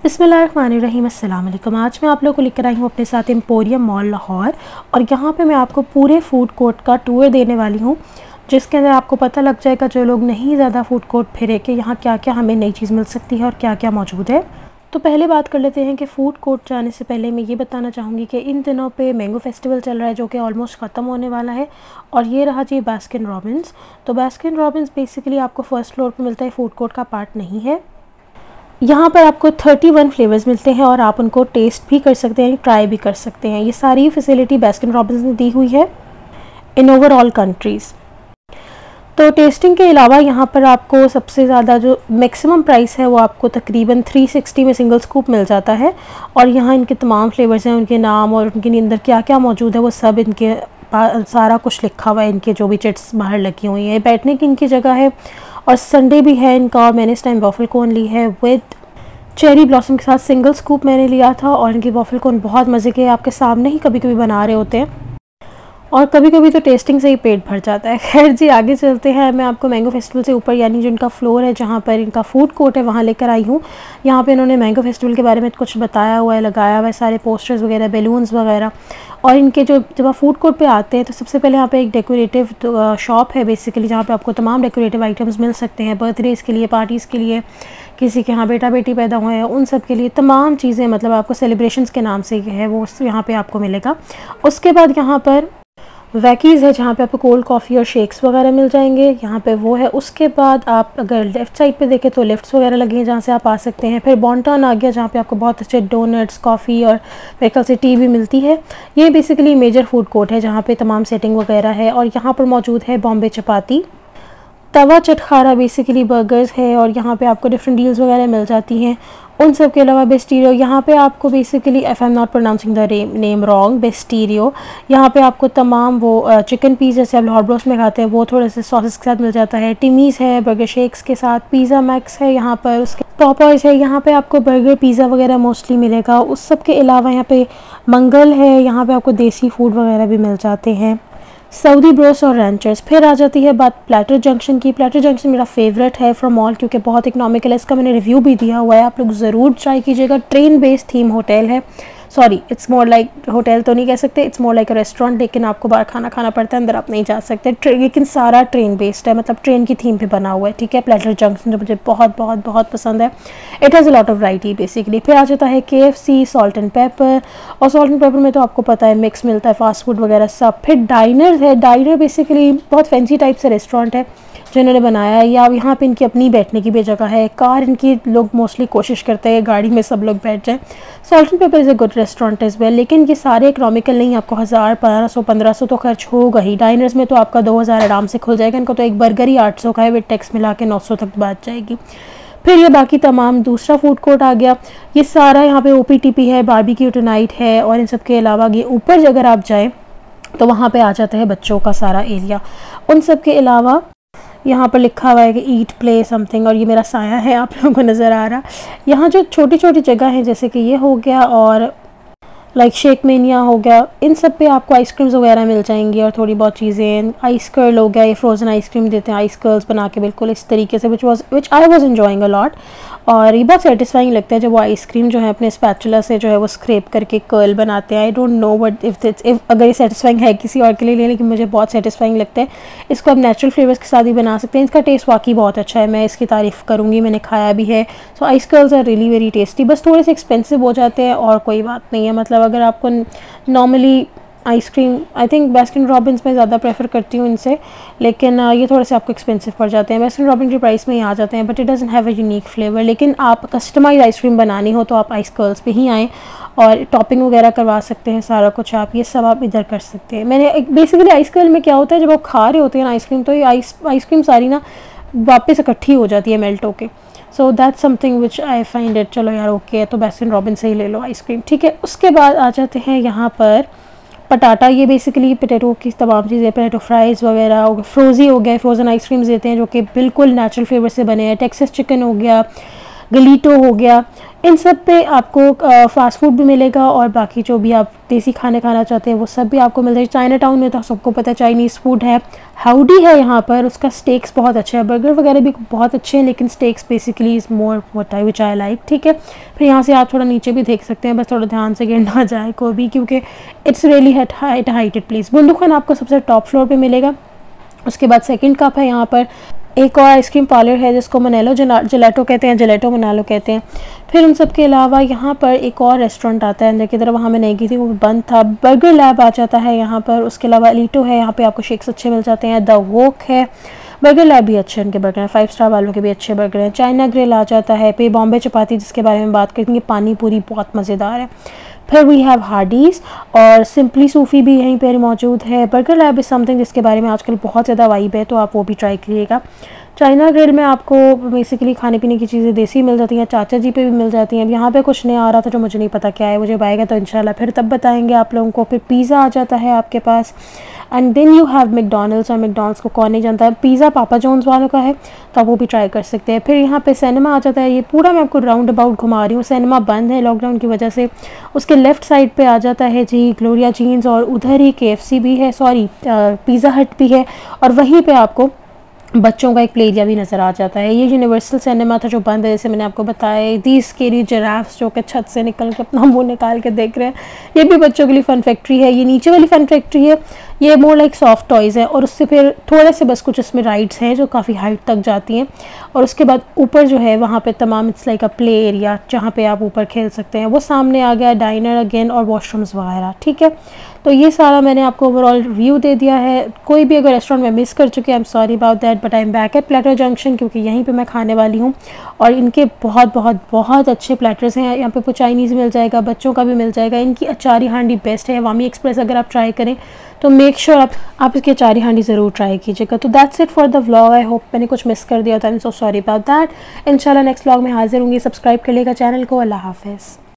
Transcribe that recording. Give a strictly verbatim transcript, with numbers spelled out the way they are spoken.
बिस्मिल्लाहिर्रहमानिर्रहीम अस्सलाम वालेकुम। आज मैं आप लोगों को लेकर आई हूँ अपने साथ एम्पोरियम मॉल लाहौर, और यहाँ पे मैं आपको पूरे फ़ूड कोर्ट का टूर देने वाली हूँ, जिसके अंदर आपको पता लग जाएगा, जो लोग नहीं ज़्यादा फ़ूड कोर्ट फिरे, कि यहाँ क्या क्या हमें नई चीज़ मिल सकती है और क्या क्या मौजूद है। तो पहले बात कर लेते हैं कि फ़ूड कोर्ट जाने से पहले मैं ये बताना चाहूँगी कि इन दिनों पे मैंगो फेस्टिवल चल रहा है, जो कि ऑलमोस्ट ख़त्म होने वाला है। और ये रहा जी बास्किन रॉबिन्स। तो बास्किन रॉबिन्स बेसिकली आपको फ़र्स्ट फ्लोर पे मिलता है, फ़ूड कोर्ट का पार्ट नहीं है। यहाँ पर आपको इकतीस फ्लेवर्स मिलते हैं और आप उनको टेस्ट भी कर सकते हैं, ट्राई भी कर सकते हैं। ये सारी फैसिलिटी बास्किन रॉबिन्स ने दी हुई है इन ओवरऑल कंट्रीज़। तो टेस्टिंग के अलावा यहाँ पर आपको सबसे ज़्यादा जो मैक्सिमम प्राइस है वो आपको तकरीबन तीन सौ साठ में सिंगल स्कूप मिल जाता है। और यहाँ इनके तमाम फ्लेवर्स हैं, उनके नाम और उनके अंदर क्या क्या मौजूद है वो सब इनके सारा कुछ लिखा हुआ है। इनके जो भी चिट्स बाहर लगी हुई हैं, बैठने की इनकी जगह है, और संडे भी है इनका। और मैंने इस टाइम वॉफल कोन ली है विद चेरी ब्लॉसम के साथ, सिंगल स्कूप मैंने लिया था। और इनकी वॉफल कोन बहुत मज़े के, आपके सामने ही कभी कभी बना रहे होते हैं, और कभी कभी तो टेस्टिंग से ही पेट भर जाता है। खैर जी, आगे चलते हैं। मैं आपको मैंगो फेस्टिवल से ऊपर, यानी जो इनका फ्लोर है जहाँ पर इनका फूड कोर्ट है, वहाँ लेकर आई हूँ। यहाँ पे इन्होंने मैंगो फेस्टिवल के बारे में कुछ बताया हुआ है, लगाया हुआ है सारे पोस्टर्स वगैरह, बैलून्स वगैरह। और इनके जो जब आप फूड कोर्ट पे आते हैं तो सबसे पहले यहाँ पे एक डेकोरेटिव शॉप है बेसिकली, जहाँ पे आपको तमाम डेकोरेटिव आइटम्स मिल सकते हैं। बर्थडेज़ के लिए, पार्टीज़ के लिए, किसी के यहाँ बेटा बेटी पैदा हुए हैं उन सब के लिए तमाम चीज़ें, मतलब आपको सेलिब्रेशंस के नाम से है वो यहाँ पे आपको मिलेगा। उसके बाद यहाँ पर वैकीज़ है, जहाँ पे आपको कोल्ड कॉफ़ी और शेक्स वगैरह मिल जाएंगे, यहाँ पे वो है। उसके बाद आप अगर लेफ़्ट साइड पे देखें तो लिफ्ट्स वगैरह लगे हैं जहाँ से आप आ सकते हैं। फिर बॉन्टन आ गया, जहाँ पे आपको बहुत अच्छे डोनट्स, कॉफ़ी और मेरे ख्याल से टी भी मिलती है। ये बेसिकली मेजर फूड कोर्ट है जहाँ पे तमाम सेटिंग वगैरह है। और यहाँ पर मौजूद है बॉम्बे चपाती, तवा चटखारा बेसिकली बर्गर्स है, और यहाँ पे आपको डिफरेंट डील्स वगैरह मिल जाती हैं। उन सब के अलावा बेस्टीरियो, यहाँ पे आपको basically, if I am not pronouncing the name wrong, बेस्टीरियो, यहाँ पे आपको तमाम वो चिकन पीस जैसे आप लाहौर ब्रोस्ट में खाते हैं वो थोड़े से सॉसेस के साथ मिल जाता है। टिमीज़ है बर्गर शेक्स के साथ, पिज़्ज़ा मैक्स है यहाँ पर, उसके पॉपर्स है, यहाँ पे आपको बर्गर पिज़्ज़ा वगैरह मोस्टली मिलेगा। उस सब के अलावा यहाँ पे मंगल है, यहाँ पे आपको देसी फूड वगैरह भी मिल जाते हैं, सऊदी ब्रोस और रैंचर्स। फिर आ जाती है बात प्लेटर जंक्शन की। प्लेटर जंक्शन मेरा फेवरेट है फ्रॉम मॉल, क्योंकि बहुत इकोनॉमिकल है। इसका मैंने रिव्यू भी दिया हुआ है, आप लोग ज़रूर ट्राई कीजिएगा। ट्रेन बेस्ड थीम होटल है, sorry it's more like hotel तो नहीं कह सकते, it's more like a restaurant, लेकिन आपको बाहर खाना खाना पड़ता है, अंदर आप नहीं जा सकते। लेकिन सारा ट्रेन बेस्ड है, मतलब ट्रेन की थीम पे बना हुआ है, ठीक है। प्लेटर जंक्शन जो मुझे बहुत बहुत बहुत पसंद है। It has a lot of variety basically. फिर आ जाता है के F C, salt and pepper, और सॉल्ट एंड पेपर में तो आपको पता है मिक्स मिलता है, फास्ट फूड वगैरह सब। फिर डाइनर है, डाइनर बेसिकली बहुत फैंसी टाइप से रेस्टोरेंट है जो इन्होंने बनाया है, या यहाँ पे इनकी अपनी बैठने की भी जगह है। कार इनकी लोग मोस्टली कोशिश करते हैं गाड़ी में सब लोग बैठ जाएं। Salt and pepper is a good restaurant as well, लेकिन ये सारे इकोनॉमिकल नहीं, आपको हज़ार पंद्रह सौ पंद्रह सौ तो खर्च होगा ही। डाइनर्स में तो आपका दो हज़ार आराम से खुल जाएगा। इनको तो एक बर्गर ही आठ सौ का है, विद टैक्स मिला के नौ सौ तक बात जाएगी। फिर ये बाकी तमाम दूसरा फूड कोर्ट आ गया। ये सारा यहाँ पे ओ पी टी पी है, बारबेक्यू टुनाइट है, और इन सब के अलावा ये ऊपर अगर आप जाएँ तो वहाँ पे आ जाता है बच्चों का सारा एरिया। उन सब के अलावा यहाँ पर लिखा हुआ है कि ईट प्ले समथिंग, और ये मेरा साया है, आप लोगों को नज़र आ रहा। यहाँ जो छोटी छोटी जगह हैं, जैसे कि ये हो गया, और लाइक शेक मेनिया हो गया, इन सब पे आपको आइसक्रीम्स वगैरह मिल जाएंगी और थोड़ी बहुत चीज़ें। आइस कर्ल हो गया, ये फ्रोज़न आइसक्रीम देते हैं, आइस कर्ल्स बना के बिल्कुल इस तरीके से, which was which I was enjoying a lot. और ये बहुत सेटिस्फाइंग लगता है जब वो आइसक्रीम जो है अपने स्पैचुला से जो है वो स्क्रैप करके कर्ल बनाते हैं। I don't know but if it's if अगर ये सेटिस्फाइंग है किसी और के लिए, लेकिन मुझे बहुत सेटिस्फाइंग लगता है। इसको आप नेचुरल फ्लेवर्स के साथ भी बना सकते हैं। इसका टेस्ट वाकई बहुत अच्छा है, मैं इसकी तारीफ़ करूँगी, मैंने खाया भी है। So ice curls are really very tasty, बस थोड़े से एक्सपेंसिव हो जाते हैं और कोई बात नहीं है। मतलब अगर आपको normally ice cream, I think Baskin Robbins में ज़्यादा प्रेफर करती हूँ इनसे, लेकिन ये थोड़े से आपको एक्सपेंसिव पड़ जाते हैं। बास्किन रॉबिन के प्राइस में ही आ जाते हैं, but it doesn't have a unique flavour. लेकिन आप कस्टमाइज आइसक्रीम बनानी हो तो आप आइस कर्ल्स पे ही आएँ, और टॉपिंग वगैरह करवा सकते हैं, सारा कुछ आप ये सब आप इधर कर सकते हैं। मैंने एक बेसिकली आइस कर्ल में क्या होता है, जब आप खा रहे होते हैं ना आइसक्रीम, तो ये आइस आइसक्रीम सारी ना वापस इकट्ठी हो जाती है मेल्ट होके। So that's something which I find it, चलो यार ओके है तो बास्किन रॉबिन से ही ले लो आइसक्रीम, ठीक है। उसके बाद आ जाते हैं यहाँ पर पटाटा। ये बेसिकली पोटैटो की तमाम चीज़ें, पोटैटो फ्राइज़ वगैरह हो गया, फ्रोज़ी हो गया, फ्रोज़न आइसक्रीम्स देते हैं जो कि बिल्कुल नेचुरल फ्लेवर से बने हैं। टेक्सास चिकन हो गया, गलीटो हो गया, इन सब पे आपको फ़ास्ट फूड भी मिलेगा और बाकी जो भी आप देसी खाने खाना चाहते हैं वो सब भी आपको मिल जाएगा। चाइना टाउन में तो सबको पता है चाइनीज़ फूड है। हाउडी है यहाँ पर, उसका स्टेक्स बहुत अच्छा है, बर्गर वगैरह भी बहुत अच्छे हैं, लेकिन steaks basically is more what I which I like, ठीक है। फिर यहाँ से आप थोड़ा नीचे भी देख सकते हैं, बस थोड़ा ध्यान से गिर ना जाए कोई भी, क्योंकि it's really height heighted place. Bundukhan आपको सबसे टॉप फ्लोर पे मिलेगा। उसके बाद सेकंड कप है यहाँ पर, एक और आइसक्रीम पार्लर है जिसको मनेलो जलेटो कहते हैं, जलेटो मनालो कहते हैं। फिर उन सब के अलावा यहाँ पर एक और रेस्टोरेंट आता है अंदर की तरफ, वहाँ मैं नहीं गई थी, वो बंद था। बर्गर लैब आ जाता है यहाँ पर। उसके अलावा एलिटो है, यहाँ पे आपको शेक्स अच्छे मिल जाते हैं। द वोक है, बर्गर लैब भी अच्छे उनके बर्गर हैं, फाइव स्टार वालों के भी अच्छे बर्गर हैं। चाइना ग्रिल आ जाता है, पे बॉम्बे चपाती जिसके बारे में बात करते हैं, पानी पूरी बहुत मज़ेदार है। फिर वी हैव हार्डीज़ और सिंपली सूफ़ी भी यहीं पर मौजूद है। बर्गर लैब इज़ समथिंग जिसके बारे में आजकल बहुत ज़्यादा वाइब है, तो आप वो भी ट्राई करिएगा। चाइना ग्रिल में आपको बेसिकली खाने पीने की चीज़ें देसी मिल जाती हैं, चाचा जी पे भी मिल जाती हैं। अब यहाँ पे कुछ नया आ रहा था जो मुझे नहीं पता क्या है, मुझे आएगा तो इंशाल्लाह फिर तब बताएंगे आप लोगों को। फिर पिज़्ज़ा आ जाता है आपके पास, and then you have McDonald's, और मैकडॉनल्ड्स को कौन नहीं जानता है। पिज़्ज़ा पापा जॉन्स वालों का है, तो आप वो भी ट्राई कर सकते हैं। फिर यहाँ पे सिनेमा आ जाता है, ये पूरा मैं आपको राउंड अबाउट घुमा रही हूँ। सिनेमा बंद है लॉकडाउन की वजह से। उसके लेफ़्ट साइड पे आ जाता है जी ग्लोरिया जीन्स, और उधर ही केएफसी भी है, सॉरी पिज़्ज़ा हट भी है, और वहीं पे आपको बच्चों का एक प्ले एरिया भी नज़र आ जाता है। ये यूनिवर्सल सिनेमा था जो बंद है, जैसे मैंने आपको बताया। दी स्केरी जिराफ्स जो कि छत से निकल के अपना मुंह निकाल के देख रहे हैं, ये भी बच्चों के लिए फ़न फैक्ट्री है। ये नीचे वाली फ़न फैक्ट्री है, ये मोर लाइक सॉफ्ट टॉयज़ है, और उससे फिर थोड़े से बस कुछ इसमें राइड्स हैं जो काफ़ी हाइट तक जाती हैं। और उसके बाद ऊपर जो है वहाँ पे तमाम it's like a play area जहाँ पे आप ऊपर खेल सकते हैं। वो सामने आ गया डाइनर अगेन और वॉशरूम्स वगैरह, ठीक है। तो ये सारा मैंने आपको ओवरऑल रिव्यू दे दिया है। कोई भी अगर रेस्टोरेंट में मिस कर चुके हैं, I am sorry about that, but I am back at Platter Junction, क्योंकि यहीं पे मैं खाने वाली हूँ। और इनके बहुत बहुत बहुत अच्छे प्लेटर्स हैं। यहाँ पे कुछ चाइनीज़ मिल जाएगा, बच्चों का भी मिल जाएगा। इनकी अचारी हांडी बेस्ट है। वामी एक्सप्रेस अगर आप ट्राई करें तो मेक श्योर sure आप आप इसकी अचारी हांडी ज़रूर ट्राई कीजिएगा। तो that's it for the vlog. I hope मैंने कुछ मिस कर दिया था, I am so sorry about that. इंशाल्लाह नेक्स्ट व्लॉग में हाजिर होंगी। सब्सक्राइब कर लेगा चैनल को। अल्लाह हाफिज़।